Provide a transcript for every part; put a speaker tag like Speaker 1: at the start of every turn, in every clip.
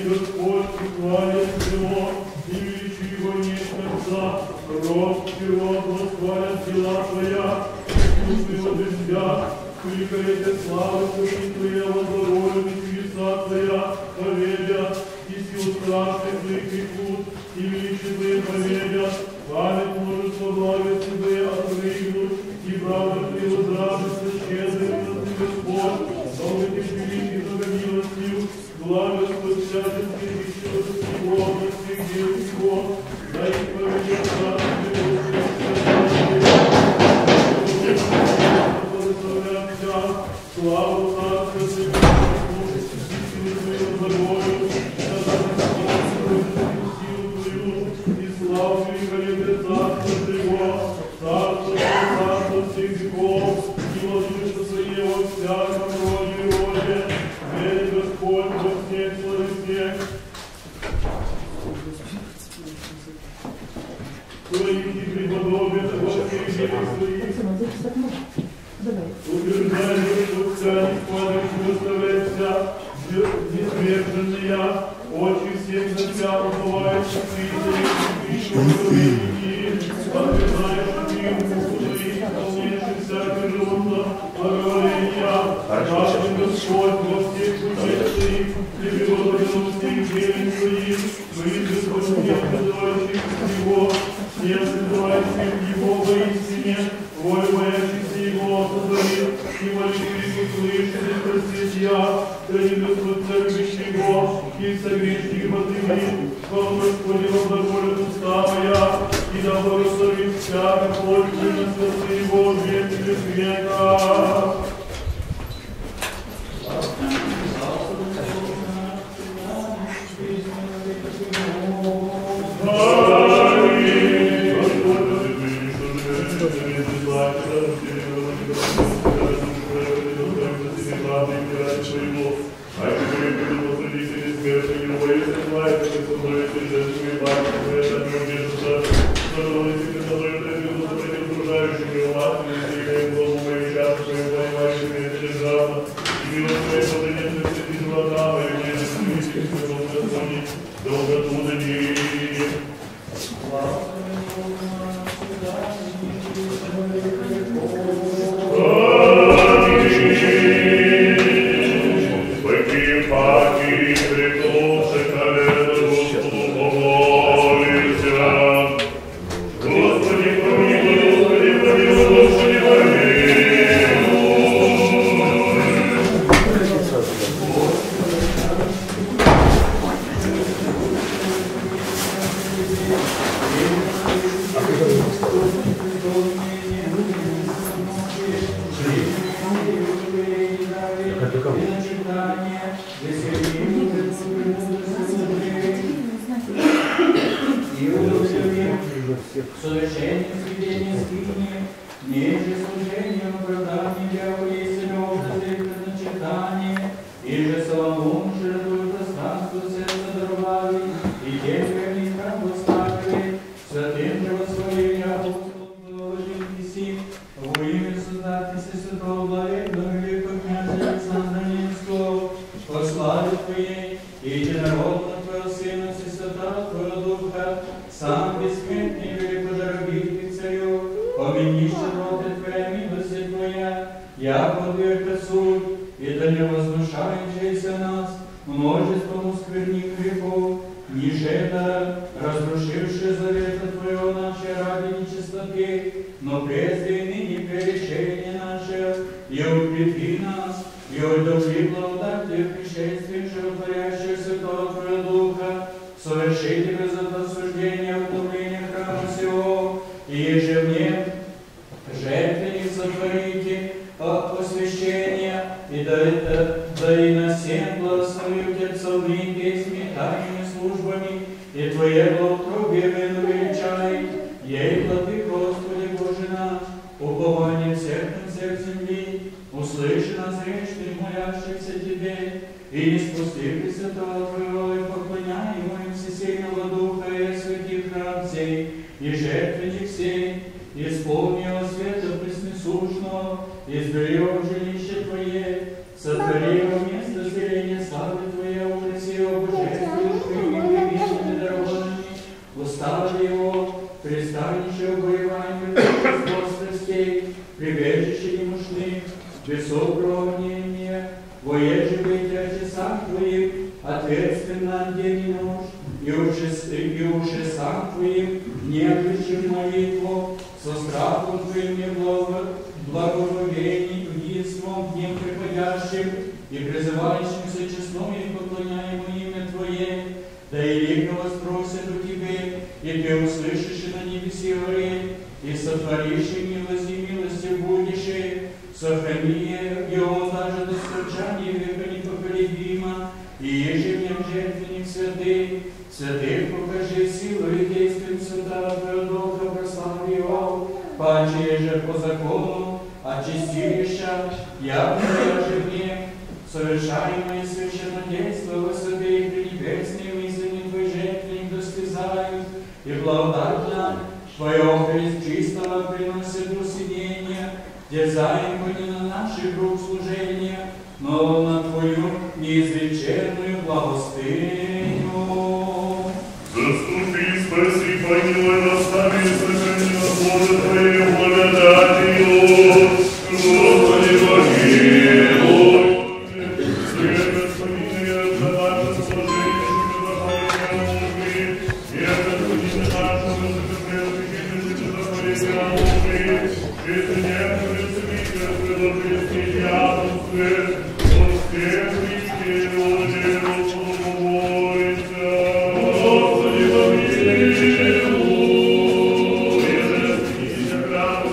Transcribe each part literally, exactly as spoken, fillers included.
Speaker 1: Господь и хвалит Его, и величи Его нет конца. Род природ восхвалят дела Твоя, и Его друзья, кликаете славы Твои Твоего здоровья, и чудеса Твоя, поведят, и сил страшных Твоих пекут, и величи Твои поведят, хвалит множество благости Твои отрыгнут, и правда Твои возрадостно щедрый милостный Господь, долго терпеливый, многомилостив, благословит всяческих и щедрости Бога, всех дел Его, да и поведет царствие благословят Тя, славу Царства Тебе, и силу Твою здоровью, и силу Твою, и славу великолепие Царства Твоего, Царство Царство всех веков, и владычество Твое во всяком роде и роде, верит Господь во всех славе всех. Своих и преподобен во всех делах своих. Утверждаю, что вся несмотрящая выставляется несмертная, очи всех на Тя уповающих святых, и отверзаешь мир, и исполняешь всякое животно, благоволения, каждый Господь во всех путях своих, и преподобен во всех делах своих, своих Господь, называющих Его, всех называющих Его воистине, волю моящихся Его сотворит, и молитвы услышали, простит я, да не Господь царь Его, и согрешник поднимет, вам Господи во благоволит уста моя, и да благословит всякий плоть выносился Его век без века.
Speaker 2: Сотвори его место зрения славы Твоя, ужаси его божественности. высокого мнения, воеже быть отчасам Твоим, ответственно день и ночь, и уже сам Твоим, не отключив молитву, со страхом Твоим и благоговением, единством днем приходящим, и призывающимся честно и поклоняемо имя Твое, да и лихо воспросят у Тебе, и Ты услышишь на небеси горе, и сотворишь и милость и милости будешь, сохрани его даже до скончания века непоколебимо, и ежедневно жертвенник святых, святых покажи силу и действием святого Теодота прославь его, паче же по закону, а чистилища, явно ежедневно, совершаемые священнодейства высоты и пренебесные мыслями Твой жертвенник достизают, и благодатно Твое крест чистого приносит усинение, дерзаем мы не на наших рук служения, но на Твою неизреченную благостыню.
Speaker 1: Заступи, спаси, помилуй, настави, сохрани нас, Боже, Твоей благодатью. Господи, помилуй. Свет Господине, за наше служение, Тебе захвалим, и Господине нашему, за Тебе захвалим, это не пресвитер, предопрестить ядомстве, он всех христи люди, Господи, Господи, помилуй, и грамоты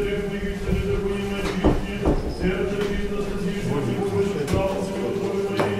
Speaker 1: Сердце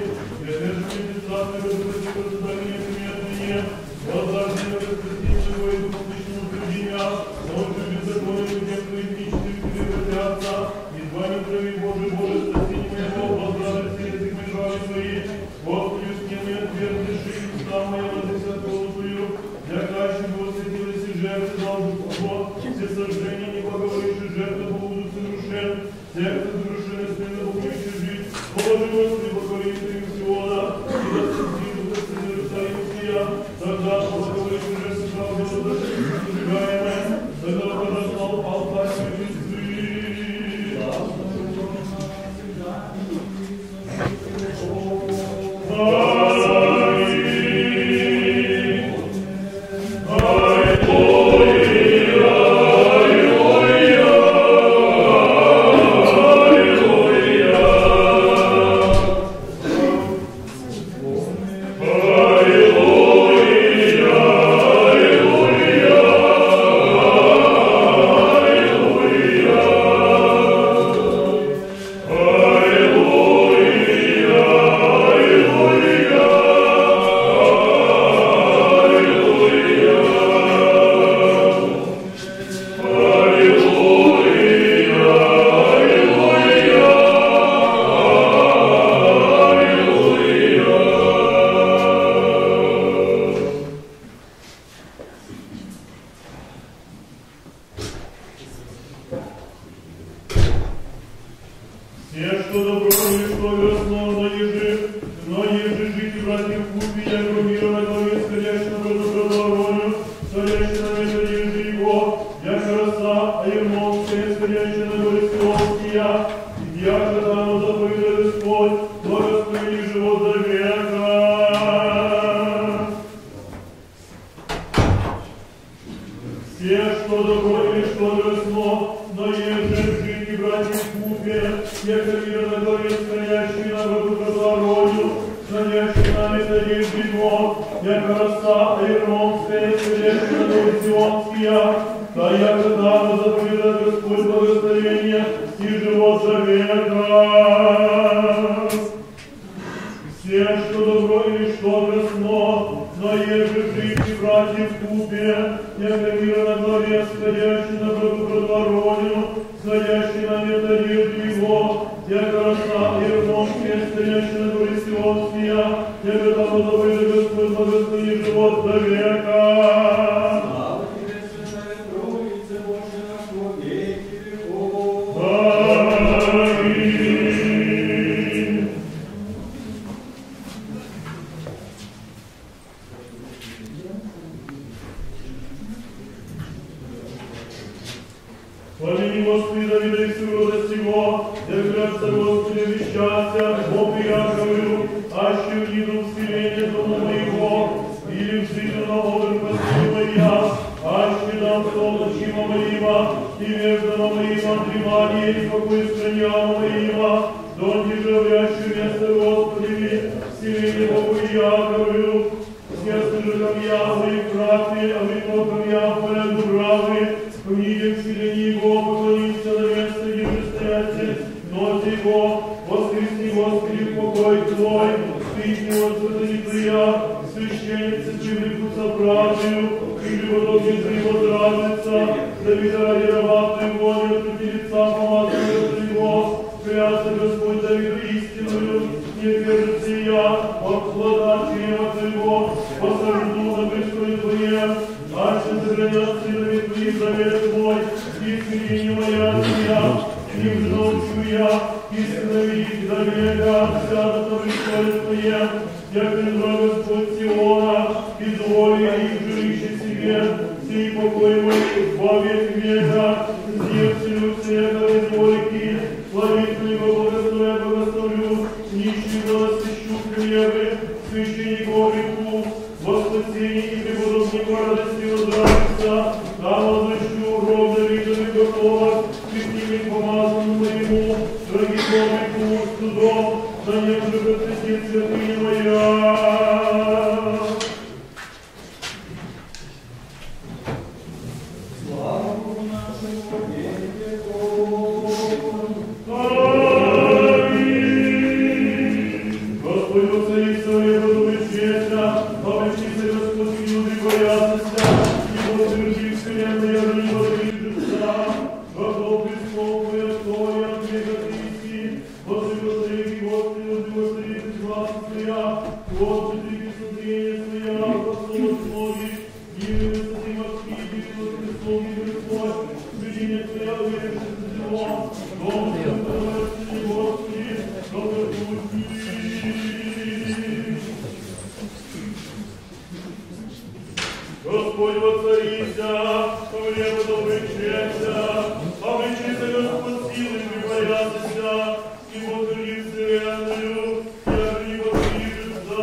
Speaker 1: Господь,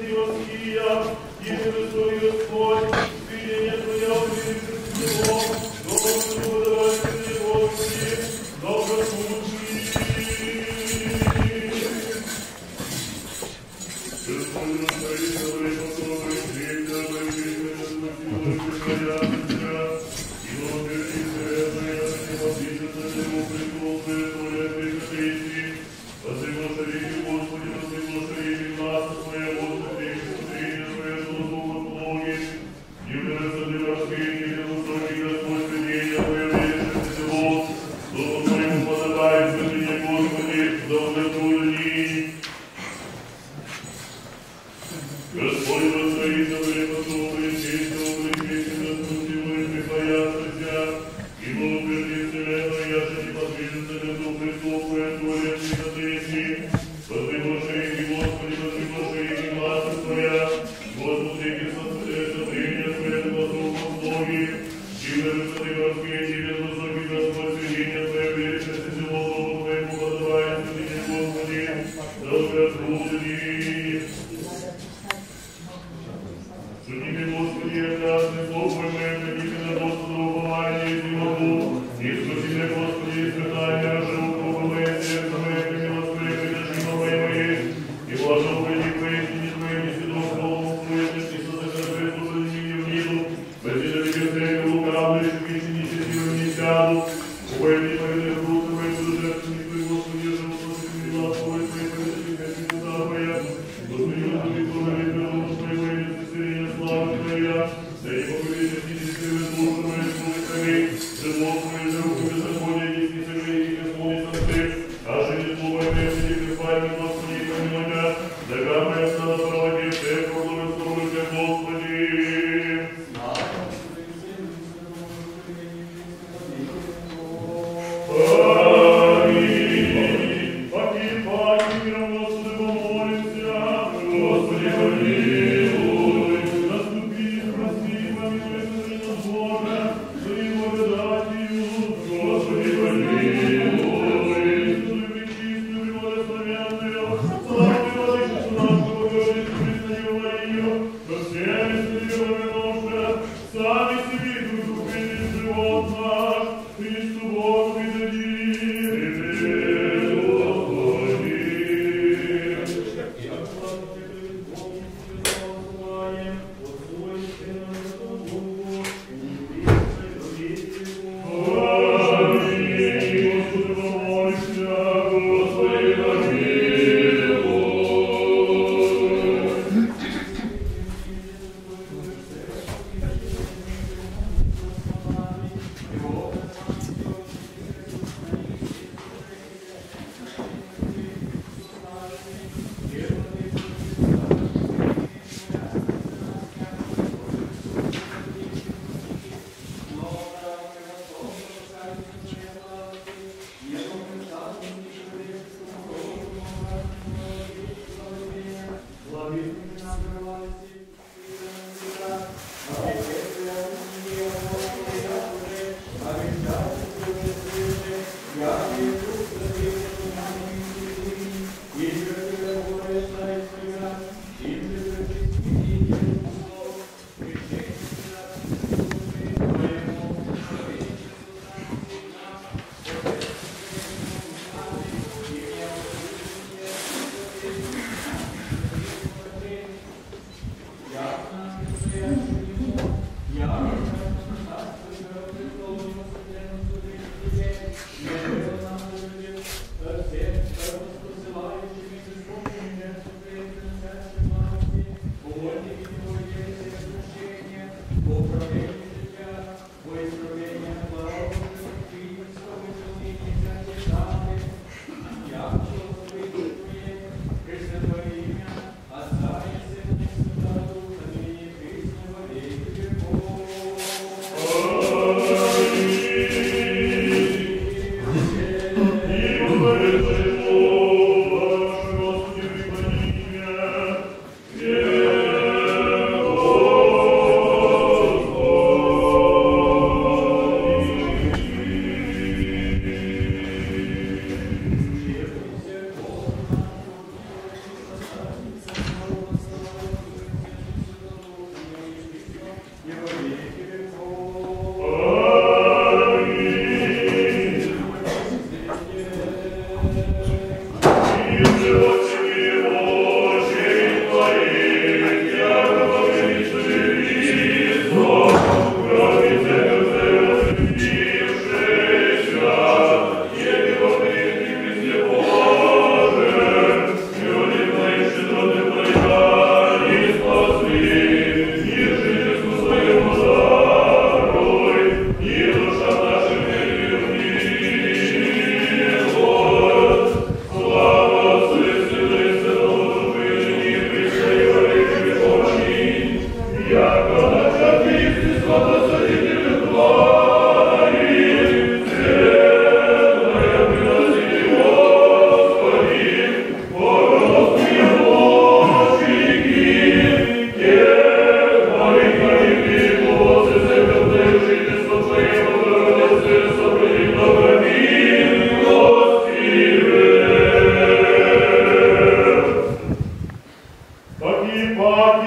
Speaker 1: Oh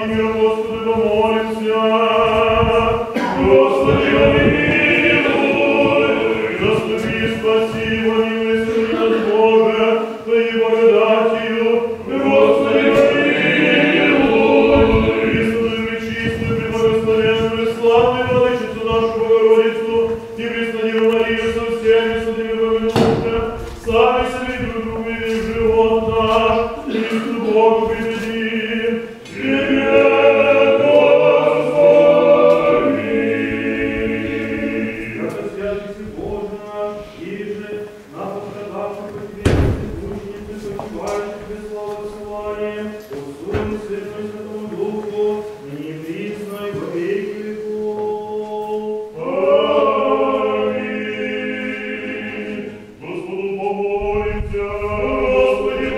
Speaker 1: мира, Господи, помолимся. Господи, помилуй, заступи, спаси, помилуй, сохрани нас, Боже, Твоей благодатью. Господи, помилуй, пресвятую, пречистую, преблагословенную, славную Владычицу нашу Богородицу, и Преснодеву Марию со всеми святыми помянувши, сами себе друг другу и живот наш, Христу Богу предадим. Тебе, Господи! Яко святится Боже наш, иже на пострадавших по Тебе, мученицы, погибающих без славы славанием, усуем Святой Святому Духу, ныне и присно и во веки веков. Аминь. Господу помолимся. Господи,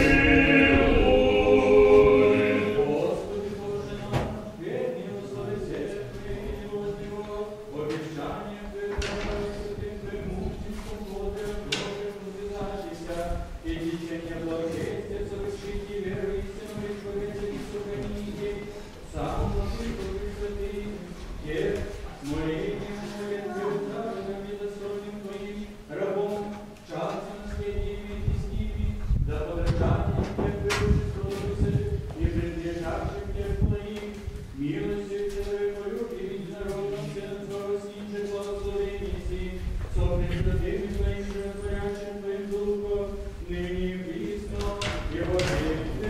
Speaker 1: помилуй.
Speaker 2: Господи Боже наш, бедный условия сердца Твоей милостивого, обещание Твоего святым Твоим мучеником Бога, Бога, возвязавшийся, и течение благочестия совершить и веру истинную и человеческих сохраните, сам владыковый святый, тех смолением молитвы ударным и достойным Твоим рабом, часто наследиями и с ними, да подражанием Тех превыше и принадлежащим Тех Твоим, милостью Твою Твою и единородным Сыном Твоего снижи благословение сим, со пресвятыми Твоим животворящим Твоим Духом, ныне и присно, и во веки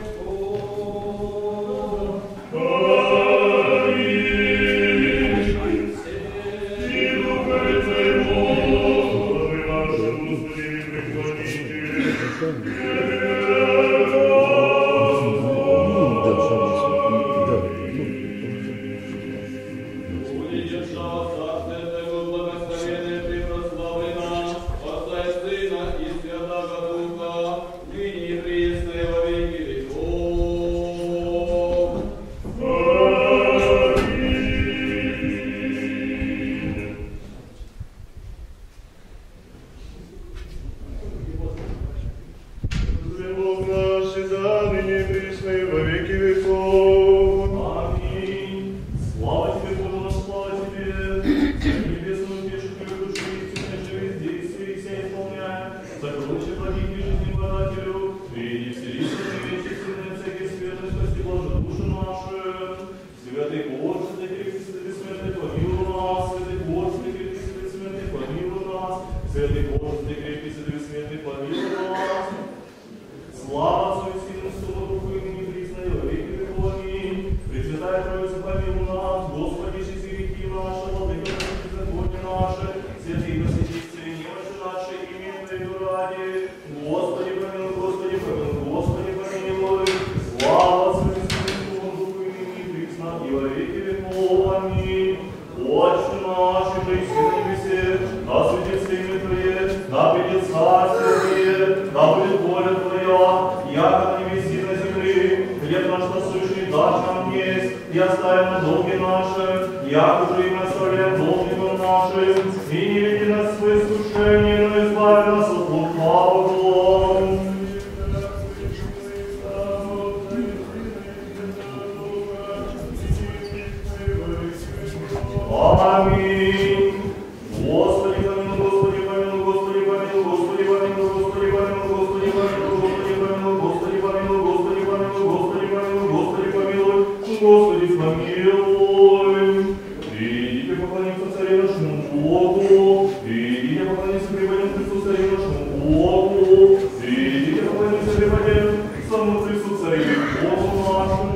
Speaker 2: веков.
Speaker 1: Аминь. И Духове Твоему, Славы нашему, Господи, преклоните.
Speaker 3: Будет держава Царствия Твоего, благословенная Ты, прославлена, Отца и Сына и Святаго Духа, ныне и присно и во веки веков.
Speaker 1: Бог наш, и да, ныне и присно и во веки веков. Аминь. Слава Тебе, Боже наш, слава Тебе. Царь небесную пешу Твою душу истинной живи здесь, и вся исполняя. Сокровище благих и жизни подателю. Приди вселися, невечественная всякий святый, спаси Боже душу нашу. Святый Боже, святый Святый Святый, помилуй нас. Святый Боже, святый Святый Святый, помилуй нас. Святый Боже, святый Святый Святый, помилуй нас. Слава Отцу и Сыну, Святому Духу, и ныне и присно и во веки веков. Аминь. Пресвятая Троица, помилуй нас, Господи, чисти грехи наши, Владыка, прости беззаконие наше, святые посетители, немощи наши, имя Твоего ради. Господи, помилуй, Господи, помилуй, Господи, помилуй. Слава Отцу и Сыну, Святому Духу, и ныне и присно и во веки веков. Аминь. Отче наш, и же и на небесе, да светится имя Твое, да придет царствие Твое, да будет воля Твоя, яко на небеси и на земле. Хлеб наш насущный дашь нам есть, и оставим на долги наши, яко же и мы оставляем должникам нашим, и не веди нас в искушение, но избави нас от лукавого. Аминь. Господи, помилуй, Господи, помилуй, Господи, помилуй, Господи, помилуй, Господи, помилуй, Господи, помилуй, Господи, помилуй, Господи, помилуй, Господи, помилуй, Господи, помилуй, Господи, помилуй. Идите поклониться Царю нашему Богу, идите поклониться преподем Христу Царю нашему Богу, идите поклониться преподем самому Христу Царю Богу нашему.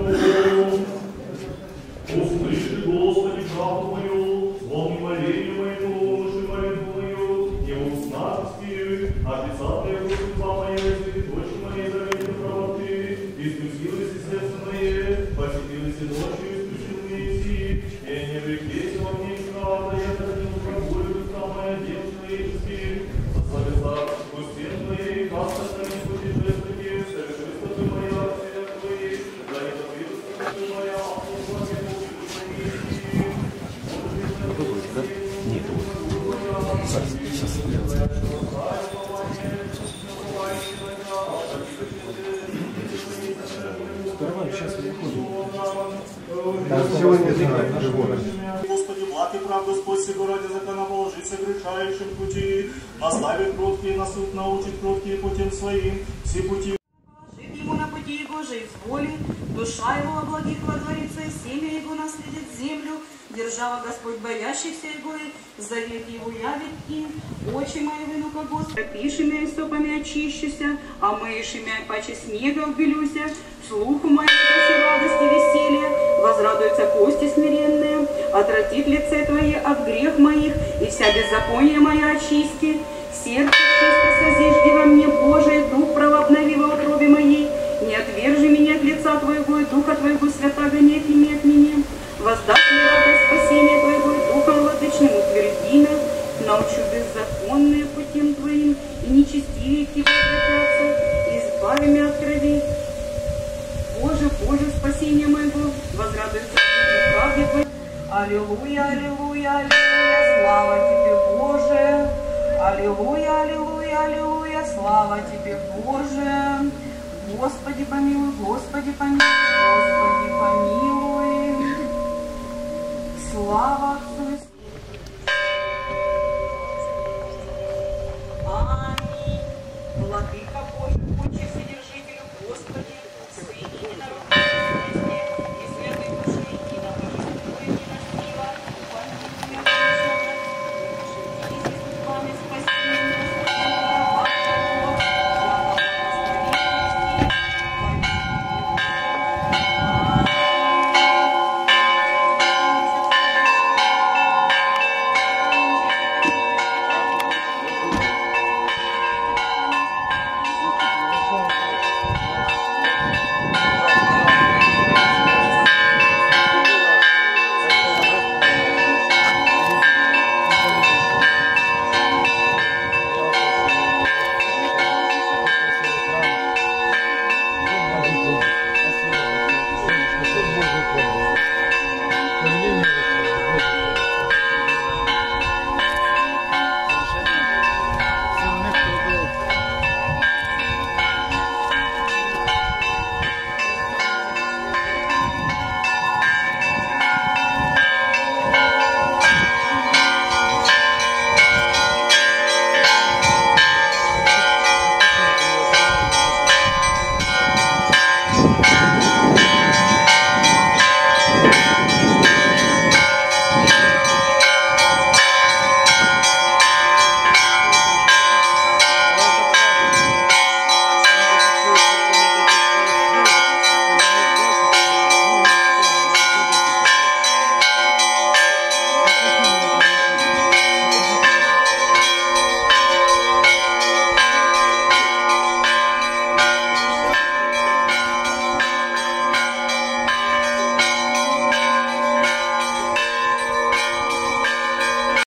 Speaker 1: Услыши, Господи, правду мою, волни моления моего, уши молитву мою, не в устах спиры, а писатые Господа моя, святы дочь моей, заветы правоты, искусилось и сердце мое, посетилось и ночью, искусил Мессии, и не влеклись во мне правда, я хранил прогулю, душа моя, дел человеческих, сословица, пустин твоей, как сохранить путешествие, соверши стопы моя, свет твои, да не победу стопы моя,
Speaker 4: Нету. Сейчас. Караван сейчас выходит.
Speaker 5: Сегодня знаю, живое.
Speaker 6: Господи, благ и прав, Господь, сего ради закона положится грешающим пути, наставит кроткие на суд, научит кроткие путем своим, все пути.
Speaker 7: Положит ему на пути его же изволи, душа его о благих водворится, и семя его наследит землю, держава Господь боящихся его, и завет его явит им, очи мои вынука Господь, пишемя и сопами очищуся, а мышемя паче снега вбелюся, слуху моему даси радости веселье, возрадуются кости смиренные, отвратит лице Твое от грех моих, и вся беззаконие моя очисти. Сердце чисто созижди во мне, Божий, дух правообнови во утробе моей. Не отвержи меня от лица Твоего, и духа Твоего святаго не отними от меня. Воздашь мне радость спасения Твоего, и духом владычным утверди нас. Научу беззаконные путем Твоим, и нечестивее к Тебе обратятся, и избави меня от крови. Боже, Боже, спасение моего, возрадуется в правде Твоей. Аллилуйя, аллилуйя, аллилуйя, слава Тебе, Боже. Аллилуйя, аллилуйя, аллилуйя, слава Тебе, Боже. Господи помилуй, Господи помилуй, Господи помилуй. Слава